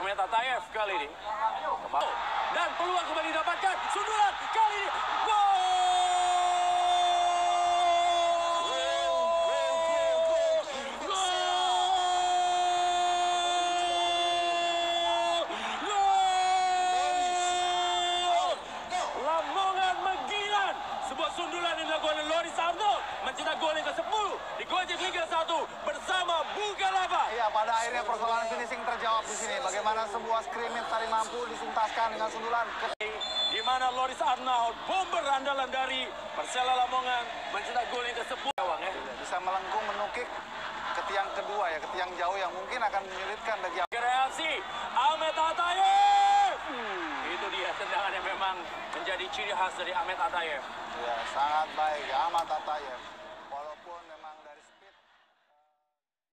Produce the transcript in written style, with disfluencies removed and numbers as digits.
Ahmed Atayev kali ini. Dan peluang kembali didapatkan. Sundulan kali ini. Gol! Lamongan Megilan. Sebuah sundulan yang dilakukan oleh Loris Arnold mencetak gol yang ke-10 di Gojek Liga 1 bersama Bukalapak. Iya, pada akhirnya persoalan finishing terjawab di sini. Bagaimana sebuah scrimmage tadi mampu disuntaskan dengan sundulan. Di mana Loris Arnold, bomber andalan dari Persela Lamongan, mencetak gol yang ke-10. Bisa melengkung, menukik ke tiang kedua ya, ke tiang jauh yang mungkin akan menyulitkan bagi Reaksi Ahmed Atayev. Itu dia tendangan yang memang menjadi ciri khas dari Ahmed Atayev. ya, sangat baik Ahmad Atayev.